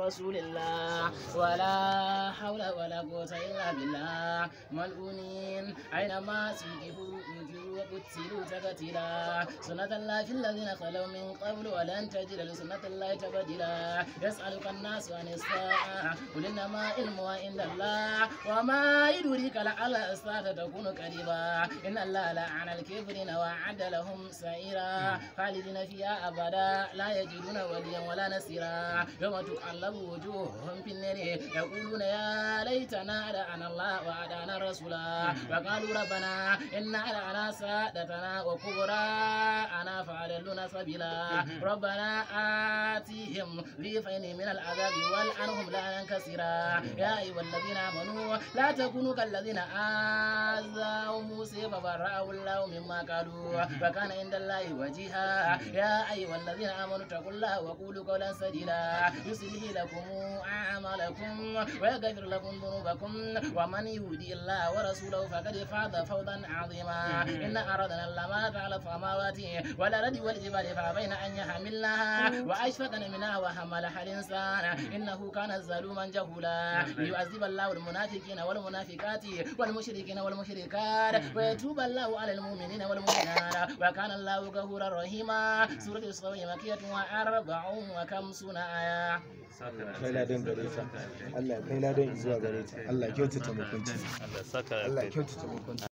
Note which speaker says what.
Speaker 1: رسول الله ولا حول ولا قوة إلا بالله ملعونين أينما سكبوا وجروا وقتلوا تقتيلا سنة الله في الذين خلوا من قبل ولن تجد لسنة الله تبديلا يسألك الناس عن الساعة قل إنما علمها عند الله وما يدريك لعل الساعة تكون قريبا إن الله لعن الكافرين وأعد لهم سعيرا خالدين فيها أبدا لا يجدون وليا ولا نصيرا يوم تقلب وجوههم في النار يقولون يا ليتنا أطعنا الله وأطعنا الرسولا وقالوا ربنا إنا أطعنا سادتنا وكبراءنا فأضلونا سبيلا ربنا آتهم ضعفين من العذاب والعنهم لعنا كثيرا يا أيها الذين آمنوا لا تكونوا كالذين آذوا موسى فبرأه الله مما قالوا وكان عند الله وجيها يا أيها الذين آمنوا اتقوا الله وقولوا قولا سديدا يصلح لكم أعمالكم ويغفر لكم ذنوبكم ومن يهدي الله ورسوله فقد فاز فوزا عظيما إن أردنا الأمانة على السماوات والأرض والجبال فأبين أن يحملنها وأشفقن منها وحملها الإنسان إنه كان ظلوما جهولا ليعذب الله المنافقين والمنافقات والمشركين والمشركات ويتوب الله على المؤمنين والمؤمنات وكان الله غفورا رحيما. سورة الصبي مكية و54 آية.
Speaker 2: kai ladan gare ta Allah kai ladan zuwa gare ta Allah kyautata mukunci Allah kyautata mukunci